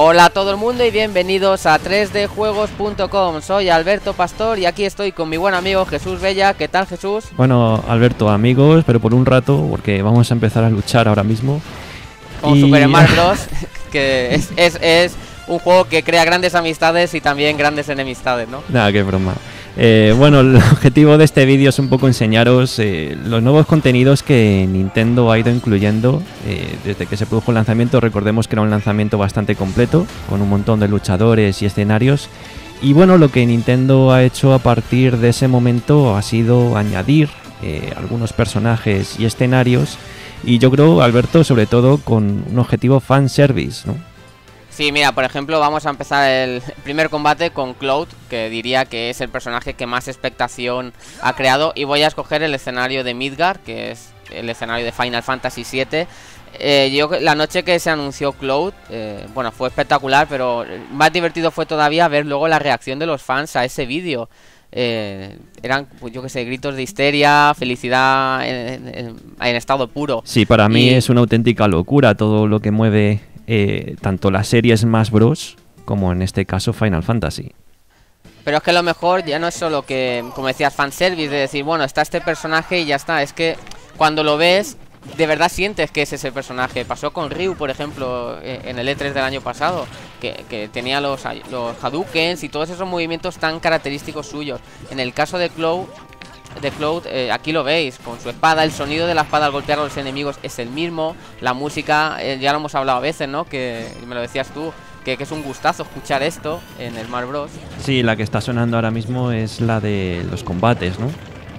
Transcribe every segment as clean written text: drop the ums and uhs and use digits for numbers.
Hola a todo el mundo y bienvenidos a 3djuegos.com. Soy Alberto Pastor y aquí estoy con mi buen amigo Jesús Bella. ¿Qué tal, Jesús? Bueno, Alberto, amigos, pero por un rato, porque vamos a empezar a luchar ahora mismo. Con Super Smash Bros, que es un juego que crea grandes amistades y también grandes enemistades, ¿no? Nada, qué broma. Bueno, el objetivo de este vídeo es un poco enseñaros los nuevos contenidos que Nintendo ha ido incluyendo desde que se produjo el lanzamiento. Recordemos que era un lanzamiento bastante completo, con un montón de luchadores y escenarios. Y bueno, lo que Nintendo ha hecho a partir de ese momento ha sido añadir algunos personajes y escenarios. Y yo creo, Alberto, sobre todo con un objetivo fanservice, ¿no? Sí, mira, por ejemplo, vamos a empezar el primer combate con Cloud, que diría que es el personaje que más expectación ha creado. Y voy a escoger el escenario de Midgar, que es el escenario de Final Fantasy VII. La noche que se anunció Cloud, bueno, fue espectacular, pero más divertido fue todavía ver luego la reacción de los fans a ese vídeo. Eran, pues, yo que sé, gritos de histeria, felicidad en estado puro. Sí, para mí es una auténtica locura todo lo que mueve tanto la serie Smash Bros. Como en este caso Final Fantasy. Pero es que lo mejor ya no es solo que, como decías, fanservice, de decir, bueno, está este personaje y ya está. Es que cuando lo ves, de verdad sientes que es ese personaje. Pasó con Ryu, por ejemplo, en el E3 del año pasado, que tenía los Hadoukens y todos esos movimientos tan característicos suyos. En el caso de Cloud, aquí lo veis, con su espada, el sonido de la espada al golpear a los enemigos es el mismo. La música, ya lo hemos hablado a veces, ¿no? Que me lo decías tú, que es un gustazo escuchar esto en el Smash Bros. Sí, la que está sonando ahora mismo es la de los combates, ¿no?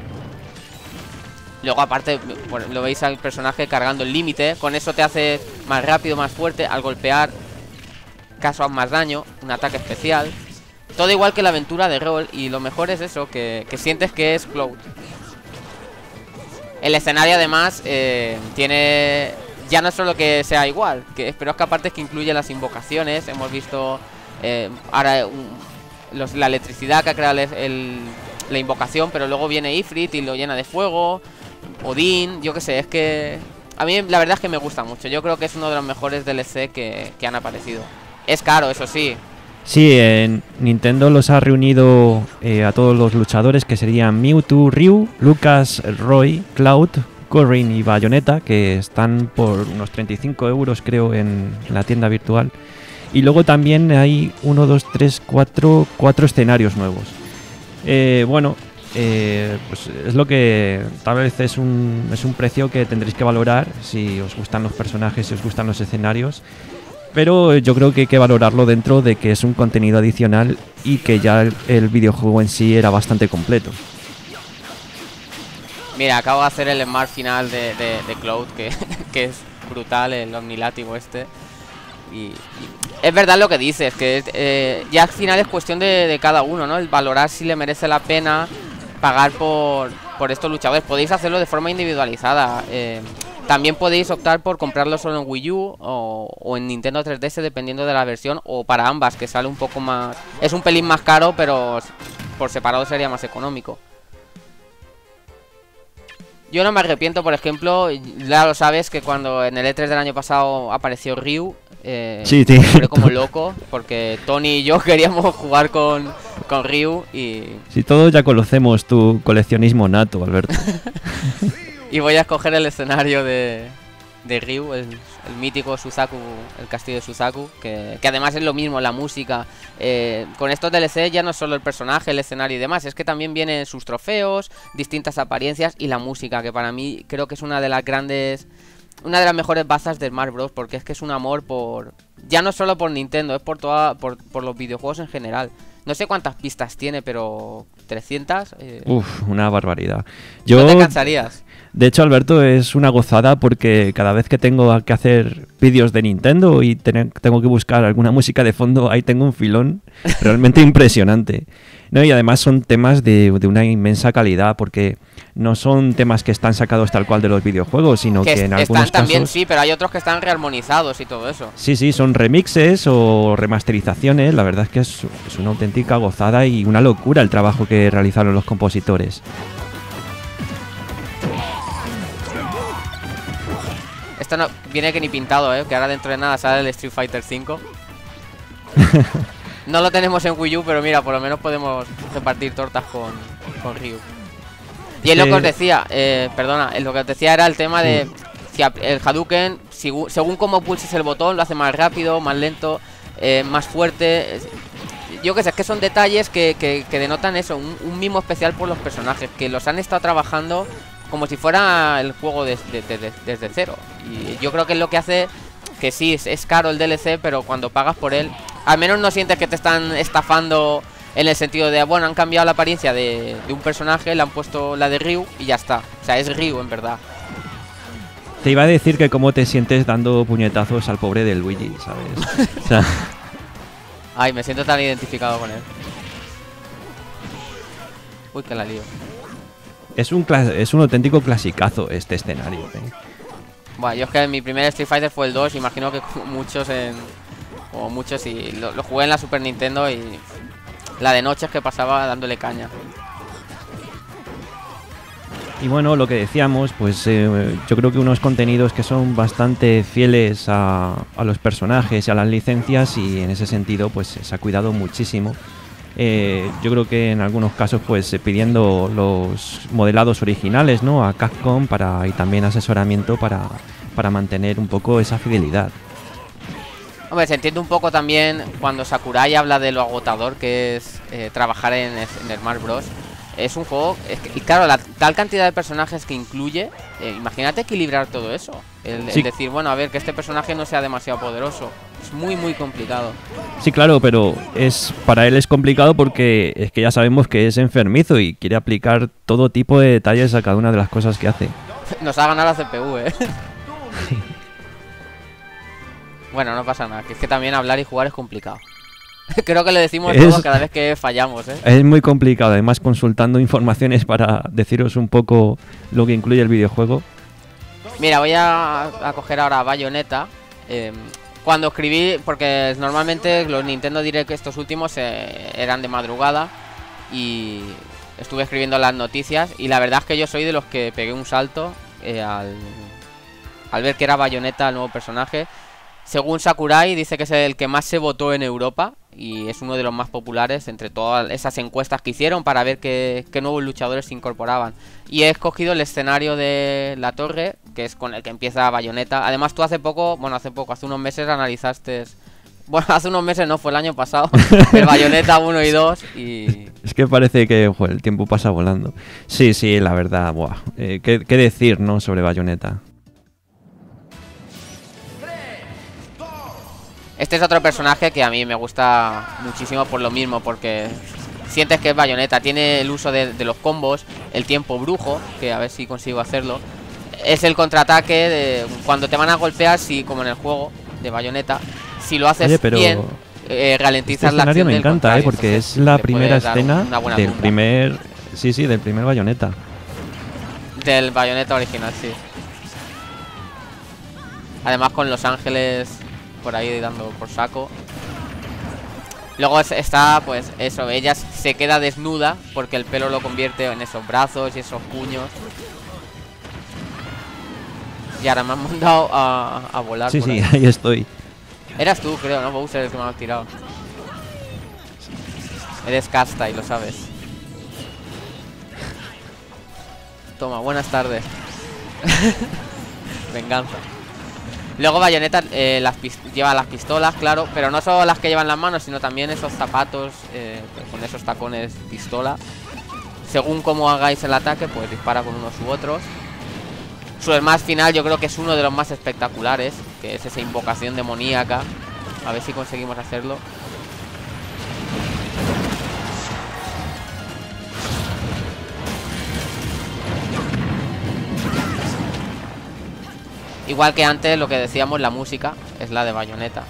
Luego aparte, lo veis al personaje cargando el límite. Con eso te hace más rápido, más fuerte. Al golpear, causas más daño. Un ataque especial. Todo igual que la aventura de rol. Y lo mejor es eso, que sientes que es Cloud. El escenario además tiene... Ya no es solo que sea igual, pero es que aparte es que incluye las invocaciones. Hemos visto ahora la electricidad que ha creado la invocación. Pero luego viene Ifrit y lo llena de fuego. Odín, yo qué sé, es que... A mí la verdad es que me gusta mucho. Yo creo que es uno de los mejores DLC que han aparecido. Es caro, eso sí. Sí, Nintendo los ha reunido a todos los luchadores, que serían Mewtwo, Ryu, Lucas, Roy, Cloud, Corrin y Bayonetta, que están por unos 35 euros creo en la tienda virtual. Y luego también hay 4 escenarios nuevos. Bueno, pues es lo que tal vez es un precio que tendréis que valorar si os gustan los personajes, si os gustan los escenarios. Pero yo creo que hay que valorarlo dentro de que es un contenido adicional y que ya el videojuego en sí era bastante completo. Mira, acabo de hacer el Smart final de Cloud, que es brutal, el omnilátigo este. Y es verdad lo que dices, que ya al final es cuestión de cada uno, ¿no? El valorar si le merece la pena pagar por estos luchadores. Podéis hacerlo de forma individualizada. También podéis optar por comprarlo solo en Wii U o en Nintendo 3DS, dependiendo de la versión, o para ambas, que sale un poco más... Es un pelín más caro, pero por separado sería más económico. Yo no me arrepiento, por ejemplo, ya lo sabes, que cuando en el E3 del año pasado apareció Ryu, sí, fue como loco, porque Tony y yo queríamos jugar con Ryu y... Sí, todos ya conocemos tu coleccionismo nato, Alberto. Y voy a escoger el escenario de Ryu, el mítico Suzaku, el castillo de Suzaku, que además es lo mismo, la música. Con estos DLC ya no es solo el personaje, el escenario y demás, es que también vienen sus trofeos, distintas apariencias y la música, que para mí creo que es una de las mejores bazas de Smash Bros, porque es que es un amor ya no solo por Nintendo, es por los videojuegos en general. No sé cuántas pistas tiene, pero 300. Uf, una barbaridad. ¿No te cansarías? De hecho, Alberto, es una gozada porque cada vez que tengo que hacer vídeos de Nintendo y tengo que buscar alguna música de fondo, ahí tengo un filón realmente impresionante. No, y además son temas de una inmensa calidad, porque no son temas que están sacados tal cual de los videojuegos, sino que en algunos casos... También sí, pero hay otros que están rearmonizados y todo eso. Sí, sí, son remixes o remasterizaciones. La verdad es que es una auténtica gozada y una locura el trabajo que realizaron los compositores. Esto no viene que ni pintado, que ahora dentro de nada sale el Street Fighter V. No lo tenemos en Wii U, pero mira, por lo menos podemos repartir tortas con Ryu. Y es lo que os decía, perdona, lo que os decía era el tema de si el Hadouken, según cómo pulses el botón, lo hace más rápido, más lento, más fuerte. Yo qué sé, es que son detalles que denotan eso, un mimo especial por los personajes, que los han estado trabajando como si fuera el juego desde cero. Y yo creo que es lo que hace que sí, es caro el DLC, pero cuando pagas por él, al menos no sientes que te están estafando en el sentido de, bueno, han cambiado la apariencia de un personaje, le han puesto la de Ryu y ya está. O sea, es Ryu en verdad. Te iba a decir que cómo te sientes dando puñetazos al pobre de Luigi, ¿sabes? O sea... Ay, me siento tan identificado con él. Uy, que la lío. Es un auténtico clasicazo este escenario, ¿eh? Bueno, yo es que mi primer Street Fighter fue el 2, imagino que muchos y lo jugué en la Super Nintendo y la de noches que pasaba dándole caña. Y bueno, lo que decíamos, pues yo creo que unos contenidos que son bastante fieles a los personajes y a las licencias, y en ese sentido pues se ha cuidado muchísimo. Yo creo que en algunos casos pues pidiendo los modelados originales, ¿no?, a Capcom y también asesoramiento para mantener un poco esa fidelidad. Hombre, se entiende un poco también cuando Sakurai habla de lo agotador que es trabajar en Smash Bros. Es un juego, y claro, la tal cantidad de personajes que incluye, imagínate equilibrar todo eso. El decir, bueno, a ver, que este personaje no sea demasiado poderoso. Es muy, muy complicado. Sí, claro, pero para él es complicado porque es que ya sabemos que es enfermizo y quiere aplicar todo tipo de detalles a cada una de las cosas que hace. Nos ha ganado la CPU, ¿eh? Bueno, no pasa nada, que es que también hablar y jugar es complicado. Creo que le decimos todo cada vez que fallamos, ¿eh? Es muy complicado, además consultando informaciones para deciros un poco lo que incluye el videojuego. Mira, voy a coger ahora Bayonetta. Cuando escribí, porque normalmente los Nintendo Direct estos últimos eran de madrugada, y estuve escribiendo las noticias, y la verdad es que yo soy de los que pegué un salto al ver que era Bayonetta el nuevo personaje. Según Sakurai, dice que es el que más se votó en Europa y es uno de los más populares entre todas esas encuestas que hicieron para ver qué nuevos luchadores se incorporaban. Y he escogido el escenario de la torre, que es con el que empieza Bayonetta. Además, tú hace unos meses analizaste... Bueno, hace unos meses no, fue el año pasado, el Bayonetta 1 y 2 y... Es que parece que el tiempo pasa volando. Sí, la verdad, buah. ¿Qué decir, no, sobre Bayonetta? Este es otro personaje que a mí me gusta muchísimo por lo mismo, porque sientes que es Bayonetta. Tiene el uso de los combos, el tiempo brujo, que a ver si consigo hacerlo. Es el contraataque de cuando te van a golpear, si como en el juego de Bayonetta, si lo haces bien, ralentizas la acción. Me encanta, porque es la primera escena del primer... Sí, del primer Bayonetta. Del Bayonetta original, sí. Además con Los Ángeles por ahí dando por saco. Luego está, pues eso, ella se queda desnuda porque el pelo lo convierte en esos brazos y esos puños. Y ahora me han mandado a volar. Sí, ahí estoy. Eras tú, creo, ¿no? Bowser el que me ha tirado. Eres casta y lo sabes. Toma, buenas tardes. Venganza. Luego Bayonetta lleva las pistolas, claro, pero no solo las que llevan las manos, sino también esos zapatos con esos tacones pistola. Según cómo hagáis el ataque, pues dispara con unos u otros. Su smash final yo creo que es uno de los más espectaculares, que es esa invocación demoníaca. A ver si conseguimos hacerlo. Igual que antes, lo que decíamos, la música es la de Bayonetta.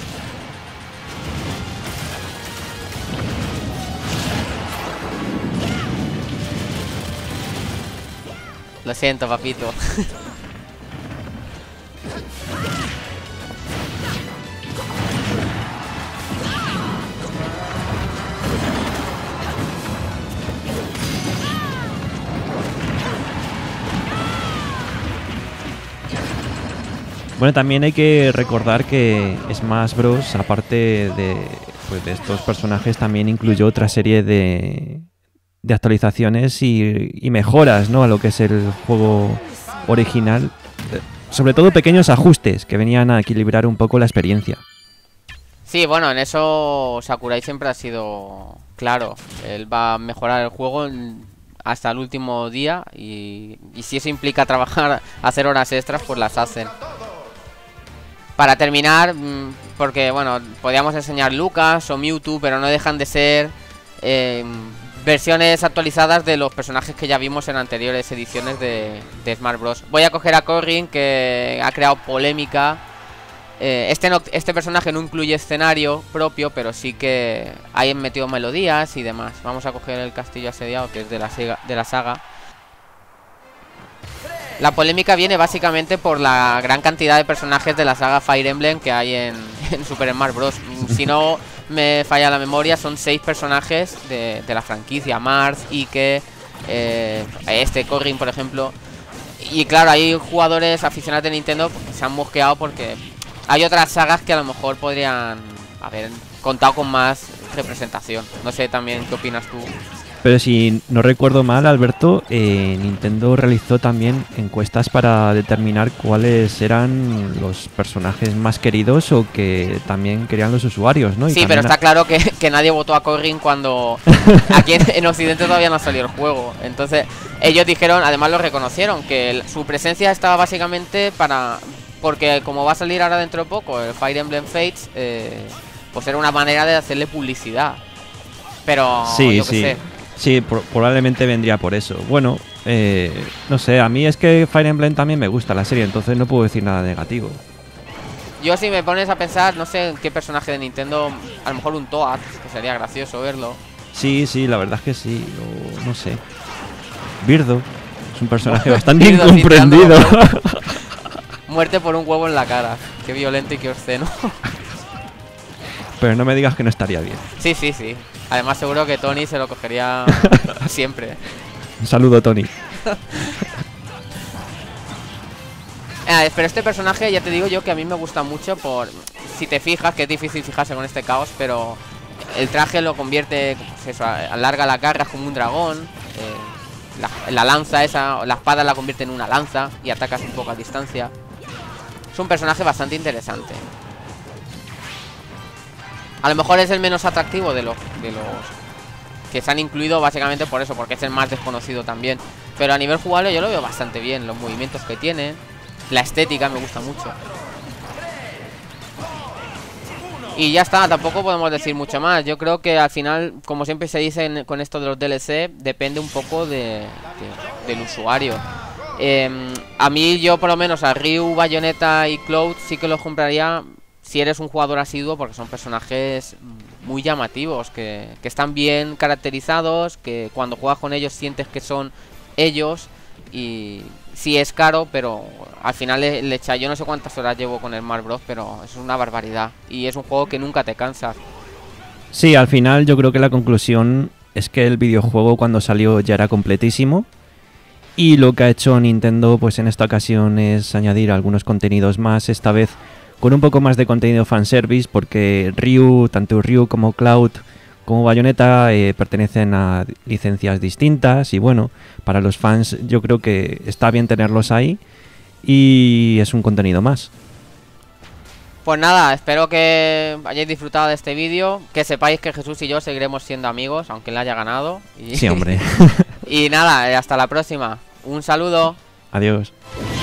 Lo siento, papito. Bueno, también hay que recordar que Smash Bros, aparte pues de estos personajes, también incluyó otra serie de actualizaciones y mejoras, ¿no?, a lo que es el juego original. Sobre todo pequeños ajustes que venían a equilibrar un poco la experiencia. Sí, bueno, en eso Sakurai siempre ha sido claro. Él va a mejorar el juego hasta el último día y si eso implica trabajar, hacer horas extras, pues las hacen. Para terminar, porque bueno, podríamos enseñar Lucas o Mewtwo, pero no dejan de ser versiones actualizadas de los personajes que ya vimos en anteriores ediciones de Smash Bros. Voy a coger a Corrin, que ha creado polémica. Este personaje no incluye escenario propio, pero sí que hay metido melodías y demás. Vamos a coger el castillo asediado, que es de la saga. La polémica viene básicamente por la gran cantidad de personajes de la saga Fire Emblem que hay en Super Smash Bros. Si no me falla la memoria, son 6 personajes de la franquicia. Marth, Ike, Corrin, por ejemplo. Y claro, hay jugadores aficionados de Nintendo que se han mosqueado porque hay otras sagas que a lo mejor podrían haber contado con más representación. No sé también qué opinas tú. Pero si no recuerdo mal, Alberto, Nintendo realizó también encuestas para determinar cuáles eran los personajes más queridos o que también querían los usuarios, ¿no? Sí, pero está claro que nadie votó a Corrin cuando aquí en Occidente todavía no salió el juego. Entonces ellos dijeron, además lo reconocieron, que su presencia estaba básicamente porque como va a salir ahora dentro de poco el Fire Emblem Fates, pues era una manera de hacerle publicidad. Pero sí, yo qué sé. Sí, probablemente vendría por eso. Bueno, no sé, a mí es que Fire Emblem también me gusta la serie, entonces no puedo decir nada negativo. Yo, si me pones a pensar, no sé qué personaje de Nintendo, a lo mejor un Toad, que sería gracioso verlo. Sí, la verdad es que sí, o no sé. Birdo es un personaje bastante incomprendido. Muerte por un huevo en la cara. Qué violento y qué obsceno. Pero no me digas que no estaría bien. Sí. Además seguro que Tony se lo cogería siempre. Un saludo, Tony. Pero este personaje, ya te digo yo que a mí me gusta mucho por... Si te fijas, que es difícil fijarse con este caos, pero el traje lo convierte, pues eso, alarga las garras como un dragón. La lanza esa, la espada la convierte en una lanza y atacas un poco a distancia. Es un personaje bastante interesante. A lo mejor es el menos atractivo de los que se han incluido, básicamente por eso, porque es el más desconocido también. Pero a nivel jugable yo lo veo bastante bien. Los movimientos que tiene, la estética me gusta mucho. Y ya está, tampoco podemos decir mucho más. Yo creo que al final, como siempre se dice con esto de los DLC, depende un poco del usuario. A mí, yo por lo menos a Ryu, Bayonetta y Cloud sí que los compraría si eres un jugador asiduo, porque son personajes muy llamativos, que están bien caracterizados, que cuando juegas con ellos sientes que son ellos. Y sí es caro, pero al final le echa, yo no sé cuántas horas llevo con el Smash Bros, pero es una barbaridad. Y es un juego que nunca te cansas. Sí, al final yo creo que la conclusión es que el videojuego cuando salió ya era completísimo. Y lo que ha hecho Nintendo pues en esta ocasión es añadir algunos contenidos más, esta vez con un poco más de contenido fanservice, porque tanto Ryu como Cloud como Bayonetta pertenecen a licencias distintas y bueno, para los fans yo creo que está bien tenerlos ahí y es un contenido más. Pues nada, espero que hayáis disfrutado de este vídeo, que sepáis que Jesús y yo seguiremos siendo amigos, aunque él haya ganado. Sí, hombre. Y nada, hasta la próxima. Un saludo. Adiós.